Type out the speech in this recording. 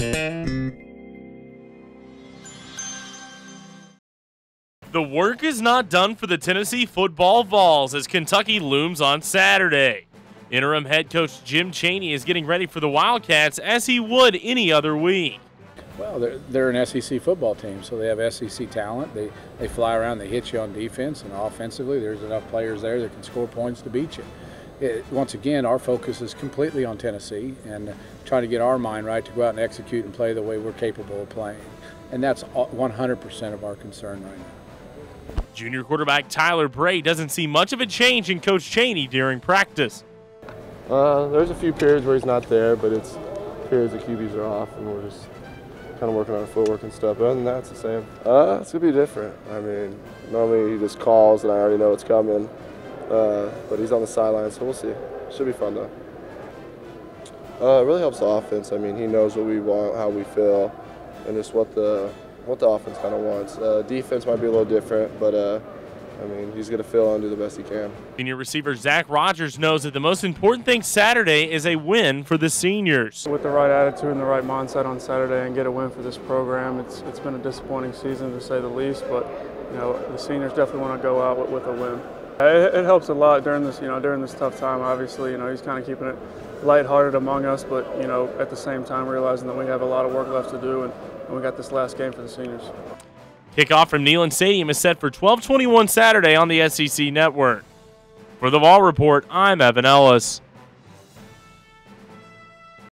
The work is not done for the Tennessee football Vols as Kentucky looms on Saturday. Interim head coach Jim Chaney is getting ready for the Wildcats as he would any other week. Well, they're an SEC football team, so they have SEC talent. They fly around, they hit you on defense, and offensively there's enough players there that can score points to beat you. Once again, our focus is completely on Tennessee and trying to get our mind right to go out and execute and play the way we're capable of playing. And that's 100% of our concern right now. Junior quarterback Tyler Bray doesn't see much of a change in Coach Chaney during practice. There's a few periods where he's not there, but it's periods the QBs are off, and we're just kind of working on our footwork and stuff. But other than that, it's the same. It's going to be different. I mean, normally he just calls and I already know it's coming, but he's on the sideline, so we'll see. Should be fun, though. It really helps the offense. I mean, he knows what we want, how we feel, and just what the offense kind of wants. Defense might be a little different, but I mean, he's going to fill and do the best he can. Senior receiver Zach Rogers knows that the most important thing Saturday is a win for the seniors. With the right attitude and the right mindset on Saturday and get a win for this program, it's been a disappointing season to say the least, but you know, the seniors definitely want to go out with a win. It helps a lot during this, during this tough time. Obviously, he's kind of keeping it lighthearted among us, but at the same time realizing that we have a lot of work left to do, and we got this last game for the seniors. Kickoff from Neyland Stadium is set for 12:21 Saturday on the SEC Network. For the Vol Report, I'm Evan Ellis.